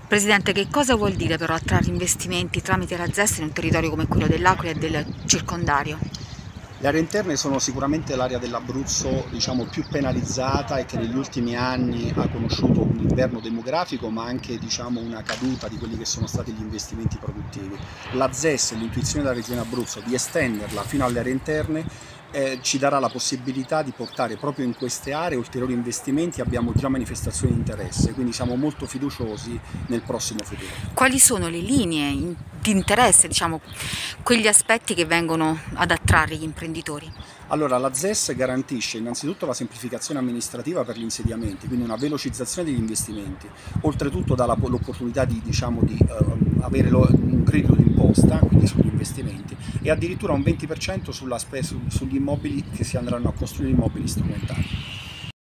Presidente, che cosa vuol dire però attrarre investimenti tramite la ZES in un territorio come quello dell'Aquila e del circondario? Le aree interne sono sicuramente l'area dell'Abruzzo, diciamo, più penalizzata e che negli ultimi anni ha conosciuto un inverno demografico, ma anche, diciamo, una caduta di quelli che sono stati gli investimenti produttivi. La ZES e l'intuizione della Regione Abruzzo di estenderla fino alle aree interne ci darà la possibilità di portare proprio in queste aree ulteriori investimenti. Abbiamo già manifestazioni di interesse, quindi siamo molto fiduciosi nel prossimo futuro. Quali sono le linee di interesse, diciamo, quegli aspetti che vengono ad attrarre gli imprenditori? Allora, la ZES garantisce innanzitutto la semplificazione amministrativa per gli insediamenti, quindi una velocizzazione degli investimenti, oltretutto dà l'opportunità di, diciamo, di avere un credito d'imposta, quindi sugli investimenti, e addirittura un 20% sugli immobili che si andranno a costruire, immobili strumentali.